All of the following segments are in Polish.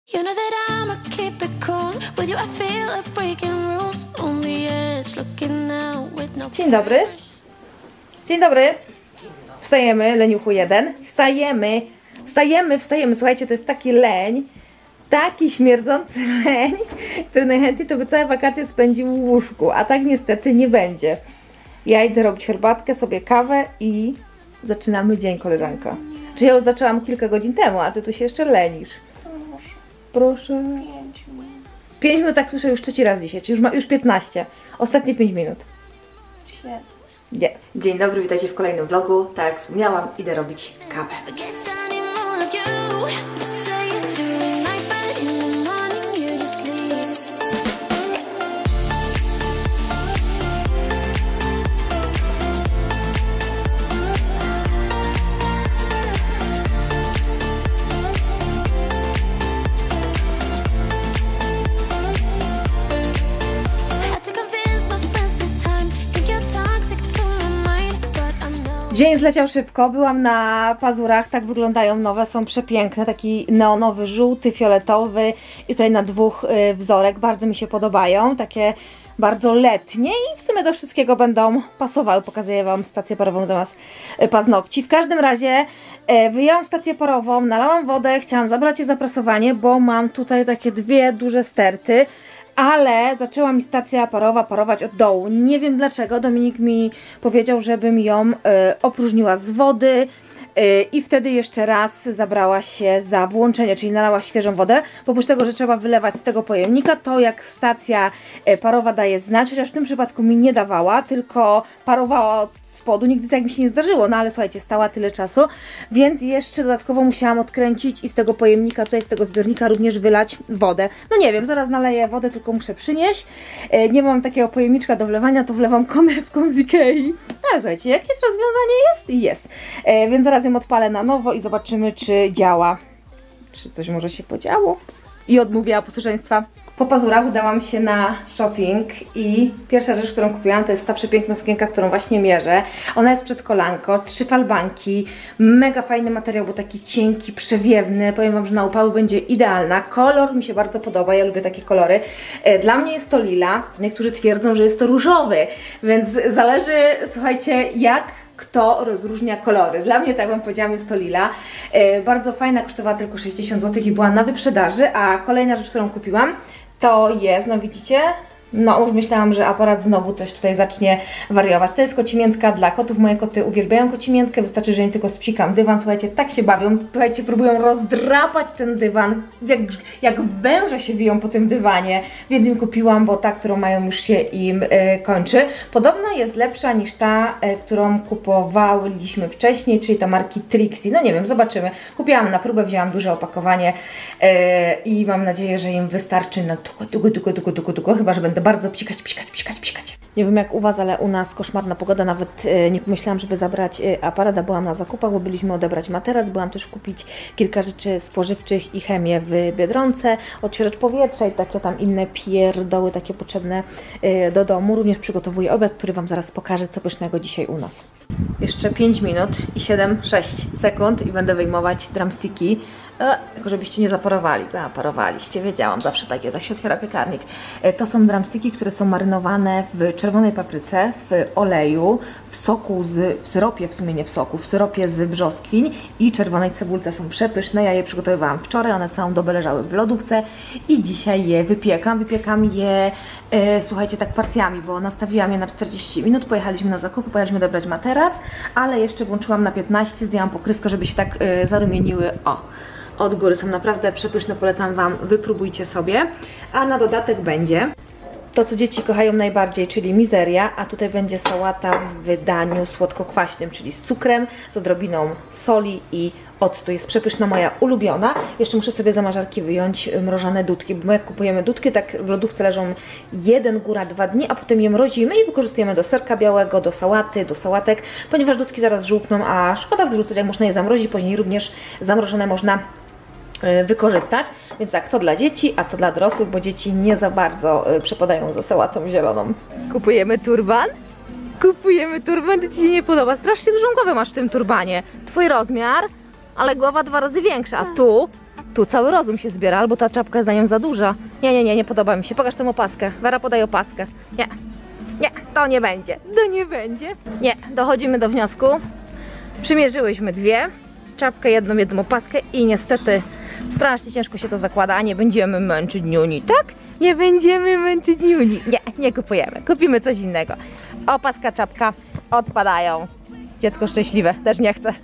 You know that I'ma keep it cool. With you I feel like breaking rules. On the edge, looking out with no. Dzień dobry. Dzień dobry. Wstajemy, leniuchu jeden. Wstajemy. Słuchajcie, to jest taki leń. Taki śmierdzący leń, który najchętniej to by całe wakacje spędził w łóżku. A tak niestety nie będzie. Ja idę robić herbatkę, sobie kawę i zaczynamy dzień, koleżanka. Czy ja już zaczęłam kilka godzin temu, a ty tu się jeszcze lenisz. Proszę. 5 minut, tak słyszę już trzeci raz dzisiaj, czyli już 15. Ostatnie 5 minut. Nie. Dzień dobry, witajcie w kolejnym vlogu. Tak jak wspomniałam, idę robić kawę. Dzień zleciał szybko, byłam na pazurach, tak wyglądają nowe, są przepiękne, taki neonowy, żółty, fioletowy i tutaj na dwóch wzorek, bardzo mi się podobają, takie bardzo letnie i w sumie do wszystkiego będą pasowały, pokazuję wam stację parową zamiast paznokci. W każdym razie wyjęłam stację parową, nalałam wodę, chciałam zabrać je za prasowanie, bo mam tutaj takie dwie duże sterty. Ale zaczęła mi stacja parowa parować od dołu. Nie wiem dlaczego. Dominik mi powiedział, żebym ją opróżniła z wody i wtedy jeszcze raz zabrała się za włączenie, czyli nalała świeżą wodę. Bo oprócz tego, że trzeba wylewać z tego pojemnika, to jak stacja parowa daje znać, chociaż w tym przypadku mi nie dawała, tylko parowała od spodu, nigdy tak mi się nie zdarzyło, no ale słuchajcie, stała tyle czasu, więc jeszcze dodatkowo musiałam odkręcić i z tego pojemnika, tutaj z tego zbiornika również wylać wodę. No nie wiem, zaraz naleję wodę, tylko muszę przynieść. Nie mam takiego pojemniczka do wlewania, to wlewam konewką z Ikei. Ale słuchajcie, jakieś rozwiązanie jest? Więc zaraz ją odpalę na nowo i zobaczymy, czy działa. Czy coś może się podziało? I odmówiła posłuszeństwa. Po pazurach udałam się na shopping i pierwsza rzecz, którą kupiłam, to jest ta przepiękna sukienka, którą właśnie mierzę. Ona jest przed kolanko, 3 falbanki, mega fajny materiał, bo taki cienki, przewiewny. Powiem wam, że na upały będzie idealna. Kolor mi się bardzo podoba, ja lubię takie kolory. Dla mnie jest to lila, co niektórzy twierdzą, że jest to różowy, więc zależy, słuchajcie, jak kto rozróżnia kolory. Dla mnie, tak wam powiedziałam, jest to lila. Bardzo fajna, kosztowała tylko 60 zł i była na wyprzedaży, a kolejna rzecz, którą kupiłam, to jest, no widzicie? No już myślałam, że aparat znowu coś tutaj zacznie wariować. To jest kocimiętka dla kotów. Moje koty uwielbiają kocimiętkę. Wystarczy, że im tylko spsikam dywan. Słuchajcie, tak się bawią. Słuchajcie, próbują rozdrapać ten dywan. Jak węże się wiją po tym dywanie. Więc im kupiłam, bo ta, którą mają, już się im kończy. Podobno jest lepsza niż ta, którą kupowaliśmy wcześniej, czyli ta marki Trixie. No nie wiem, zobaczymy. Kupiłam na próbę, wzięłam duże opakowanie i mam nadzieję, że im wystarczy na długo. Chyba że będę bardzo psikać. Nie wiem jak u was, ale u nas koszmarna pogoda, nawet nie pomyślałam, żeby zabrać aparat, a byłam na zakupach, bo byliśmy odebrać materac, byłam też kupić kilka rzeczy spożywczych i chemię w Biedronce, odświeżacz powietrza i takie tam inne pierdoły, takie potrzebne do domu. Również przygotowuję obiad, który wam zaraz pokażę, co pysznego dzisiaj u nas. Jeszcze 5 minut i 7-6 sekund i będę wyjmować drumsticki. Tylko żebyście nie zaparowali. Zaparowaliście, wiedziałam, zawsze tak jest, jak się otwiera piekarnik. To są drumsticki, które są marynowane w czerwonej papryce, w oleju, w soku, w syropie, w sumie nie w soku, w syropie z brzoskwiń i czerwonej cebulce. Są przepyszne, ja je przygotowywałam wczoraj, one całą dobę leżały w lodówce i dzisiaj je wypiekam. Wypiekam je, słuchajcie, tak partiami, bo nastawiłam je na 40 minut, pojechaliśmy na zakupy, pojechaliśmy odebrać materac, ale jeszcze włączyłam na 15, zdjęłam pokrywkę, żeby się tak zarumieniły, od góry. Są naprawdę przepyszne, polecam wam, wypróbujcie sobie. A na dodatek będzie to, co dzieci kochają najbardziej, czyli mizeria, a tutaj będzie sałata w wydaniu słodko-kwaśnym, czyli z cukrem, z odrobiną soli i octu. Jest przepyszna, moja ulubiona. Jeszcze muszę sobie z zamrażarki wyjąć mrożone dudki, bo jak kupujemy dudki, tak w lodówce leżą 1, góra 2 dni, a potem je mrozimy i wykorzystujemy do serka białego, do sałaty, do sałatek, ponieważ dudki zaraz żółkną, a szkoda wyrzucać, jak można je zamrozić, później również zamrożone można wykorzystać, więc tak, to dla dzieci, a to dla dorosłych, bo dzieci nie za bardzo przepadają za sałatą zieloną. Kupujemy turban, to ci się nie podoba, strasznie dużą głowę masz w tym turbanie, twój rozmiar, ale głowa 2 razy większa, a tu Tu cały rozum się zbiera, albo ta czapka jest za nią za duża. Nie podoba mi się. Pokaż tę opaskę. Wera, podaj opaskę. Nie, to nie będzie. To nie będzie. Nie, dochodzimy do wniosku. Przymierzyłyśmy dwie. Czapkę jedną opaskę i niestety strasznie ciężko się to zakłada, a nie będziemy męczyć niuni, tak? Nie będziemy męczyć niuni. Nie kupujemy. Kupimy coś innego. Opaska, czapka odpadają. Dziecko szczęśliwe, też nie chce.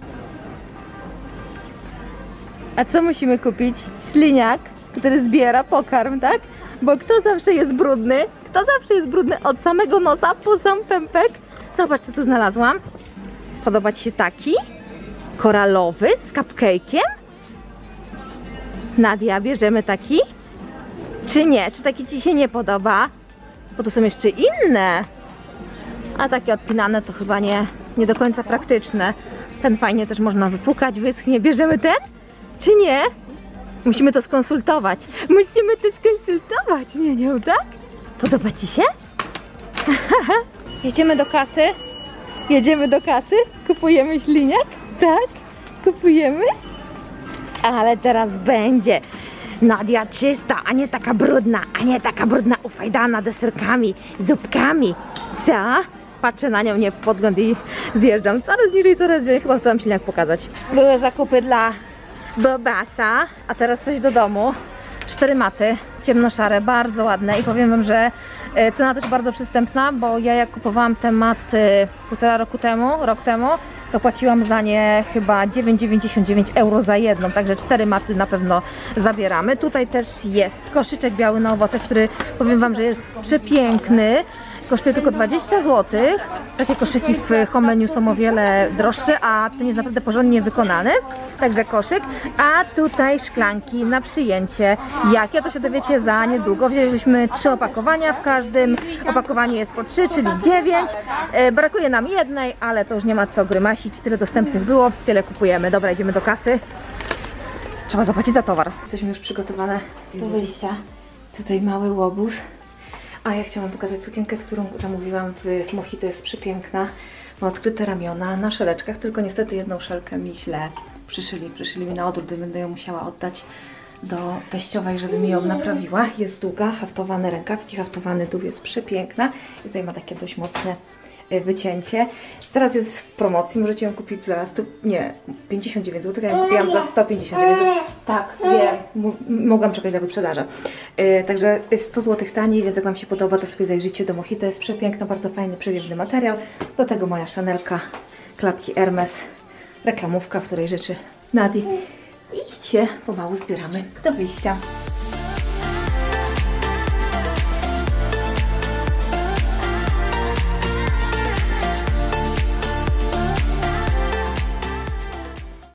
A co musimy kupić? Śliniak, który zbiera pokarm, tak? Bo kto zawsze jest brudny? Kto zawsze jest brudny od samego nosa po sam pępek? Zobacz, co tu znalazłam. Podoba Ci się taki? Koralowy z cupcake'iem? Nadia, bierzemy taki? Czy nie? Czy taki Ci się nie podoba? Bo tu są jeszcze inne. A takie odpinane to chyba nie do końca praktyczne. Ten fajnie też można wypukać, wyschnie. Bierzemy ten? Czy nie? Musimy to skonsultować. Musimy to skonsultować, Niuniu, tak? Podoba Ci się? Jedziemy do kasy. Jedziemy do kasy. Kupujemy śliniak. Tak? Kupujemy. Ale teraz będzie Nadia czysta, a nie taka brudna. A nie taka brudna, ufajdana deserkami, zupkami. Co? Patrzę na nią, nie podgląd i zjeżdżam coraz niżej, chyba chcę wam śliniak pokazać. Były zakupy dla Bobasa, a teraz coś do domu. 4 maty, ciemnoszare, bardzo ładne i powiem wam, że cena też bardzo przystępna, bo ja jak kupowałam te maty rok temu, to płaciłam za nie chyba 9,99 euro za jedną, także 4 maty na pewno zabieramy. Tutaj też jest koszyczek biały na owoce, który powiem wam, że jest przepiękny. Kosztuje tylko 20 zł. Takie koszyki w home menu są o wiele droższe, a ten jest naprawdę porządnie wykonany. Także koszyk. A tutaj szklanki na przyjęcie. Jakie? To się dowiecie za niedługo. Wzięliśmy 3 opakowania. W każdym opakowaniu jest po 3, czyli 9. Brakuje nam jednej, ale to już nie ma co grymasić. Tyle dostępnych było, tyle kupujemy. Dobra, idziemy do kasy. Trzeba zapłacić za towar. Jesteśmy już przygotowane do wyjścia. Tutaj mały łobuz. A ja chciałam pokazać sukienkę, którą zamówiłam w Mojito, jest przepiękna. Ma odkryte ramiona na szeleczkach, tylko niestety jedną szelkę mi źle przyszyli mi na odwrót, gdy będę ją musiała oddać do teściowej, żeby mi ją naprawiła. Jest długa, haftowane rękawki, haftowany dół, jest przepiękna. I tutaj ma takie dość mocne wycięcie. Teraz jest w promocji, możecie ją kupić za 59 zł, ja ją kupiłam za 159 zł. Tak, wiem, mogłam czekać na wyprzedażę. Także jest 100 zł taniej, więc jak wam się podoba, to sobie zajrzyjcie do Mojito, jest przepiękna, bardzo fajny, przewiewny materiał. Do tego moja Chanelka, klapki Hermes, reklamówka, w której rzeczy Nadii i się pomału zbieramy do wyjścia.